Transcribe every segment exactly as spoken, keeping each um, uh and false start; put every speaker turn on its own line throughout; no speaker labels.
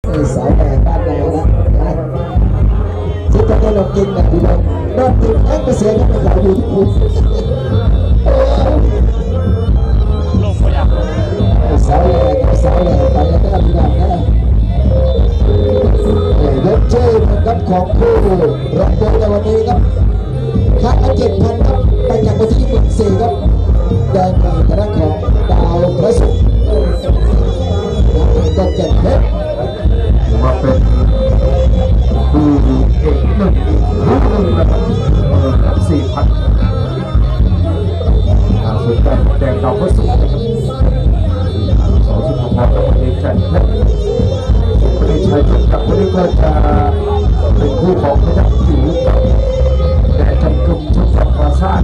สาวแก่บ้านเรานะที่จะได้ลงกินแบบที่เรานอนกินแค่ไปเสียกันเราอยู่ที่คุณสาวแก่สาวแก่ไปแล้วก็ทำงานนะเริ่มเชื่อนะครับของผู้รับโดยในวันนี้ครับค่าเจ็ดพันครับไปจากวันที่ยี่สิบสี่ครับได้มีคณะของดาวพระศุกร์ก็เจ็ดเพชร
มาเป็นผู้เอกหนึ่งรุ่นหนึ่งนะครับสี่พันส่วนการแดงดาวพระศุกร์นะครับสองสุภาพรกับวันนี้แจ็คเพชรวันนี้ชัยกับวันนี้ก็จะเป็นคู่ของพระเจ้าจิ๋วกับแดงจำกุมชุดสัมปราชา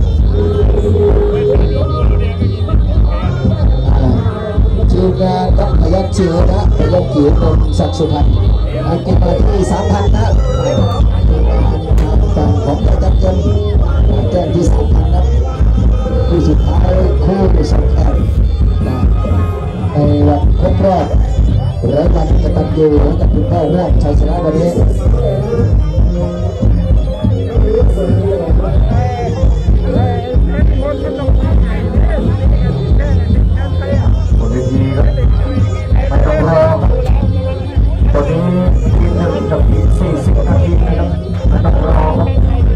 ทีมงานกับพยัญชนะนะพยัญชนะนนศักดิ์สุพรรณอันกินมาที่สามพันนะฝั่งของพยัญชนะแจ้งที่สามพันนะคู่สุดท้ายคู่สำคัญนะในวันครบรอบร้อยวันกตัญญูกับคุณพ่อร่วมชัยชนะวันนี้
ไม่ต้องรอตอนนี้ทีหนึ่งกับอีกสี่สิบนาทีนะครับไม่ต้องรอครับ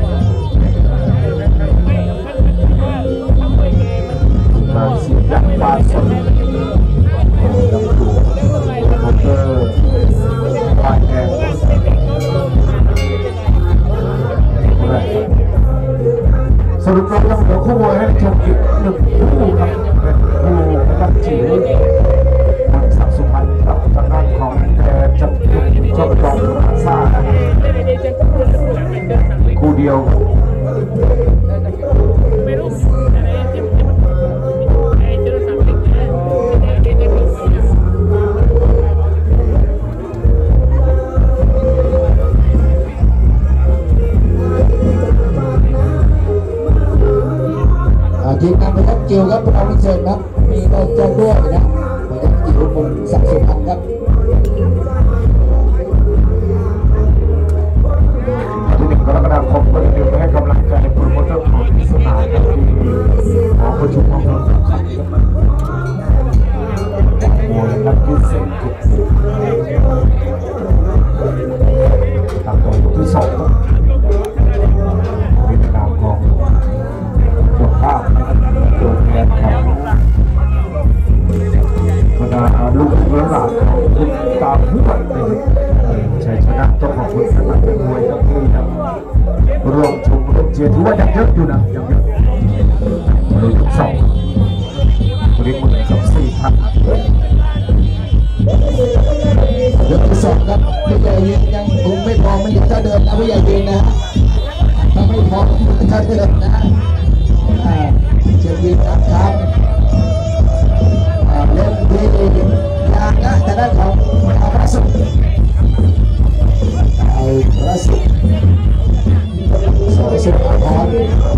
การเสียยักษ์ปาสดน้ำดูมอเตอร์ปลายแดงสรุปแล้วยังเหลือคู่มวยให้ชมอีกหนึ่งคู่ครับเป็นคู่นักจิ๋วศักดิ์สุพรรณกับทางด้านของแกจับจุดจบจองมาซ่าคู่เดียว
ทีมงานพยัญชนะครับเราพิเศษครับมีเราแจ้งด้วยนะพยัญชนะผมศักดิ์สุพรรณครับ
ที่หนึ่งกรกฎาคมก็จะเดินไปให้กำลังใจโปรโมเตอร์ของที่สนามที่หอประชุมของเราสำคัญครับมวยนักกีฬาเส้นกุดตามตัวยกที่สองในนามของเจ้าภาพตัวแทนของบรรดาลูกหลานของคุณตาผู้ใหญ่ชัยชนะเจ้าของคุณสมัครเป็นมวยครับที่ยังรวมชมรวมเชียร์ถือว่ายังเยอะอยู่นะยังเยอะเลยทุกสองบริบูรณ์กับสี่พัน
ยกที่สองครับผู้ใหญ่ยืนยังคงไม่พอมันยังเท่าเดิมนะผู้ใหญ่ยืนนะถ้าไม่พอมันเท่าเดิมนะเชียร์ยืนครับครับเล่นดียากนะแต่ด้านของเอาพระสุขเอาพระสุขสวยสุดอ่อน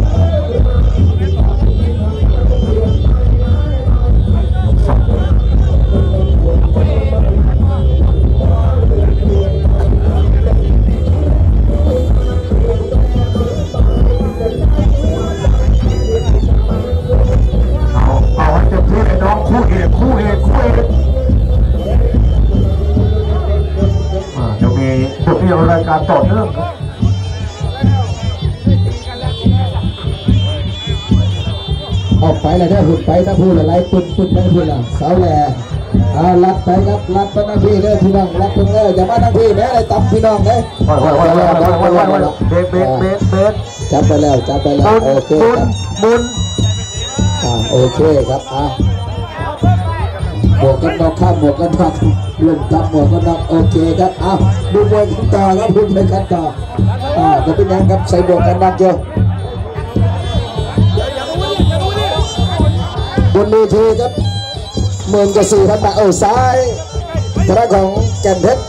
คู่เอกคู่เอกคู่เอกเดี๋ยวมีเดี๋ยวมีรายการต่อเนื่องครับ
ออกไปเลยได้หุ่นไปนะพูดอะไรปุ่นปุ่นไม่พูดละสาวแหล่เอาลัดไปครับลัดไปนะพี่เลยพี่น้องลัดตรงเลยอย่ามาทั้งพี่แม่เลยตับพี่น้องเลย
วันวันวันวันวันวันวันวันเบสเบสเบสเบส
จับไปแล้วจับไปแล้วโอเคครับ
บุญ
อ่าโอเคครับอ่าหมวกกันน็อกข้ามหมวกกันน็อกลงจับหมวกกันน็อกโอเคครับอ้าวดูมวยกันต่อครับดูมวยกันต่ออ่าจะเป็นยังครับใส่หมวกกันน็อกเยอะบนเวทีครับหมื่นกับสี่พันบาทเอาซ้ายทางด้านของแก่นเพชร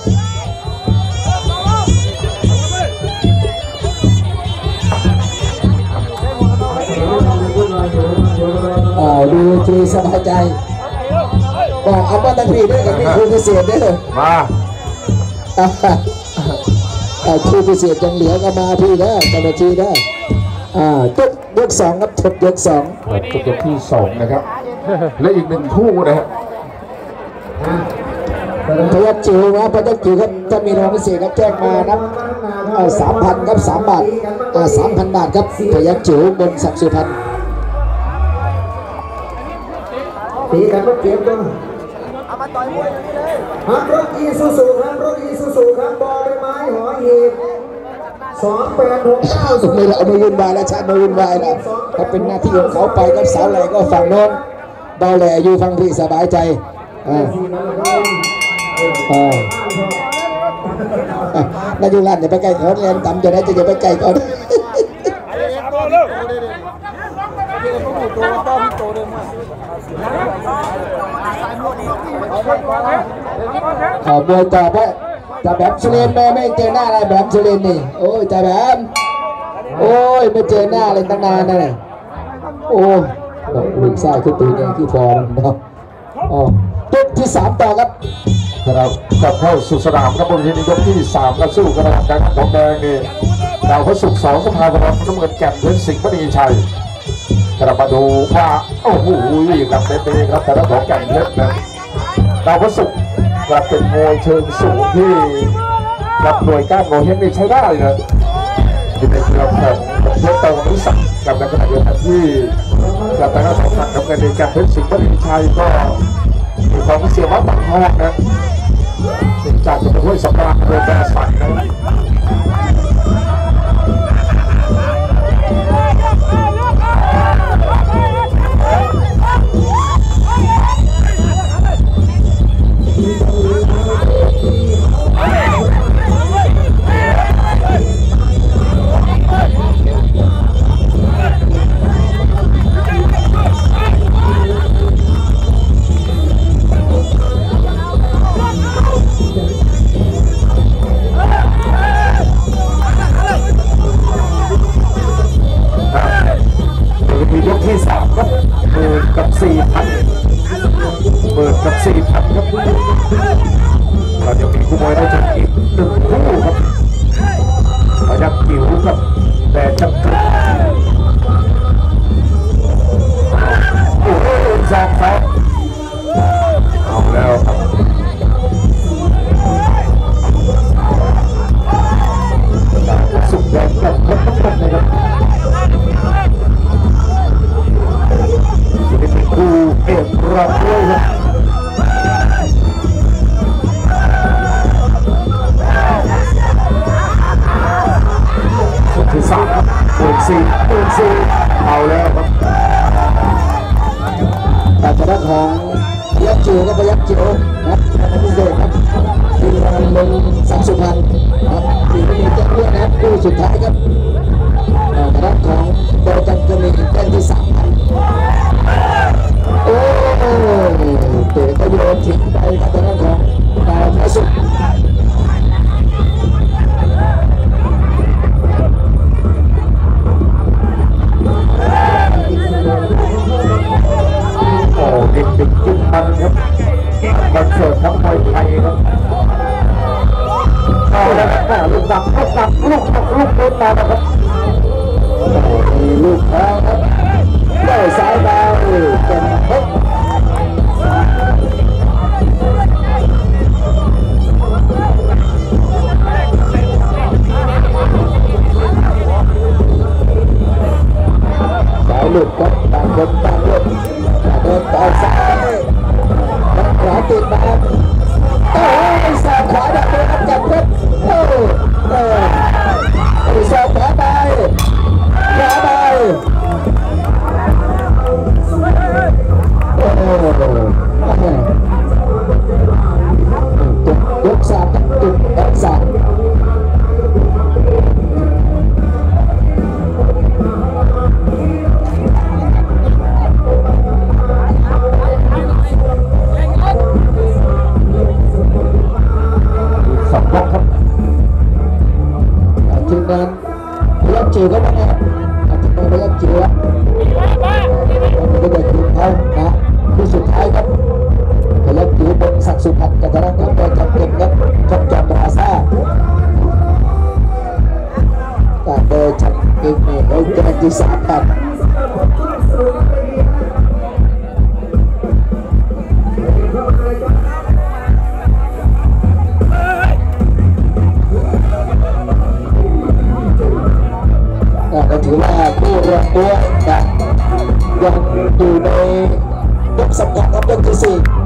อ่าดูเวทีสบายใจบอกเอามาตั้งพี่ด้วยกับพี่ครูพิเศษด้วย
มา
อ่าคู่พิเศษยังเหลือก็มาพี่นะกรรมทีนะอ่ายกยกสองครับจบยกสอง
จบยกที่สองนะครับและอีกหนึ่งคู่นะฮะ
พยัคฆ์จิ๋วนะพยัคฆ์จิ๋วครับถ้ามีรางวัลพิเศษครับแจ้งมานะสามพันครับสามบาทสามพันบาทครับพยัคฆ์จิ๋วบนศักดิ์สุพรรณตีกันก็เก็บตัวเอามาต่อยมวยอย่างนี้เลยฮัมรถอีซูซูฮัมรถอีซูซูครับบอใบไม้หอหีบสองแปดหกเก้าสุดไม่ละเอามาวุ่นวายแล้วชาติมาวุ่นวายแล้วเขาเป็นหน้าที่ของเขาไปครับสาวแหล่ก็ฝั่งโน้นเบาแหล่อยู่ฝั่งพี่สบายใจอ่าอ่านายุรันอย่าไปใกล้เขาเรียนต่ำจะได้จะอย่าไปใกล้เขาขอมวยต่อไปแต่แบบเชลนแม่ไม่เจอหน้าอะไรแบบเชลนนี่โอ้ยแต่แบบโอ้ยไม่เจอหน้าเลยตั้งนานนะเนี่ยโอ้ดอกหนึ่งไส้ขึ้นตีเนี่ยที่ฟอร์มเนาะอ๋อยกที่สามต่อครับ
เรากลับเข้าสู่สนามครับบนเวทียกที่สามก็สู้กันนะครับการของแดงนี่ดาวพระศุกร์สองสภาพรน้ำเงินแก่นเพชรสิงห์มณีชัยกลับมาดูว่าโอ้โหกับเตะครับแต่ละของแก่นเพชรนะดาวพระศุกร์กลับเป็นมวยเชิงสูงที่กับหน่วยก้านโงเฮงนี่ใช้ได้นะที่ในเครือของเพชรโตนิสักกับในขณะเดียวกันที่กับแต่ละสองฝั่งน้ำเงินในแก่นเพชรสิงห์มณีชัยก็มีความเสียวัดต่างทองนะจากจะเป็นห้วยสำราญโดยการสั่งนะยกที่สามครับเปิดกับสี่พันเปิดกับสี่พันครับเราจะมีคู่มวยได้จนอีกหนึ่งคู่ครับพยัคฆ์จิ๋วกับแต่จักรโอ้โหสองสองเอาแล้วครับสุดแรงกับคนทั้งหมดเลยครับคู่เอกรับด้วยครับสุดที่สามครับปูนซีปูนซีเอาแล้วครับ
แต่ทางด้านของพยัคฆ์จิ๋วก็พยัคฆ์จิ๋วนะพิเศษครับทีมงานลงสังสุพรรณครับทีมนี้จะเลือกนะคู่สุดท้ายครับทางด้านของโดจันก็มีแต้มที่สามพันโอ้เตะก็โยนทิ้งไปครับทางด้านของดาวพระศุกร์
โอ้เด็กดึกจุดมันครับบันเสิร์ฟทั้งมวยไทยครับเอาแล้วนะลูกดักลูกดักลูกลูกโดนมาครับ
มีลูกแล้วครับได้สายดาวเป็นเพชรสายลูกครับต่างคนต่างลูกเดินต่อซ้ายแล้วขวาติดมาโอ้ยสายขวาดักเลยครับจับเพชรโอ้โอ้ยสายขวาไปขวาไปโอ้ตุกยกสามตุกยกสาม
สองยกครับ
ทีมงานพยัคฆ์จิ๋วก็มาครับทีมงานพยัคฆ์จิ๋วก็ได้ทีมเขานะที่สุดท้ายครับพยัคฆ์จิ๋วบนศักดิ์สุพรรณกับทางด้านของโดจันเก่งครับจอมจอมราซาที่สามครับก็ถือว่าผู้รวมตัวนะยังอยู่ในยกสำคัญครับยกที่สี่